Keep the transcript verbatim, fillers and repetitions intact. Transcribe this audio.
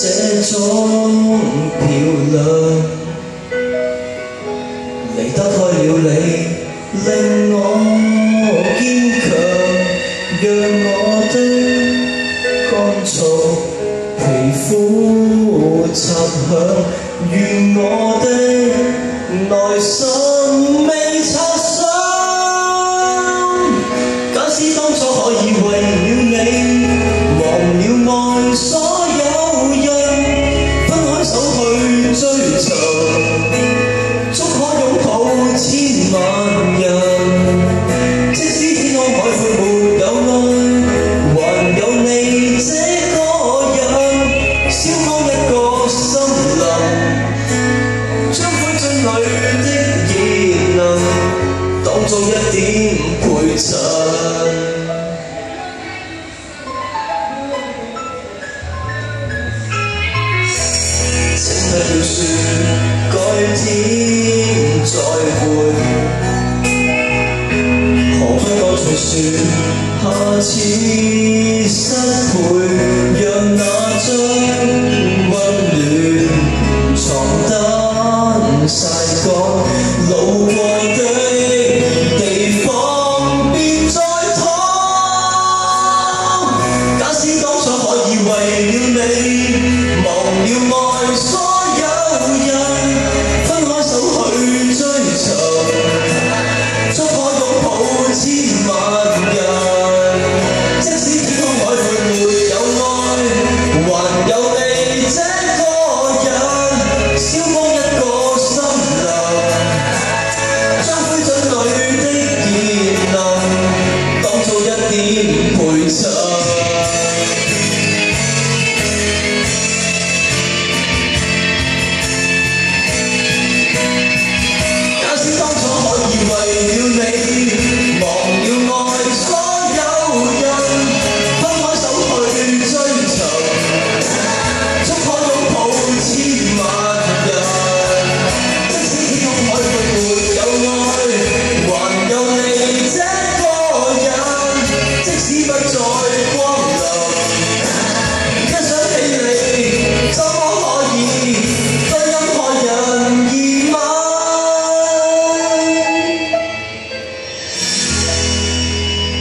這種漂亮，離得開了你，令我堅強，讓我的乾燥皮膚插響，願我的內心未擦傷。假使當初可以為了你，忘了愛所有人，分開手去追尋，足可擁抱千萬人。即使天空海闊沒有愛，還有你這個人，燒光一個森林，將灰燼裏的熱能當作一點陪襯。請不要說改天再會，何不乾脆說下次。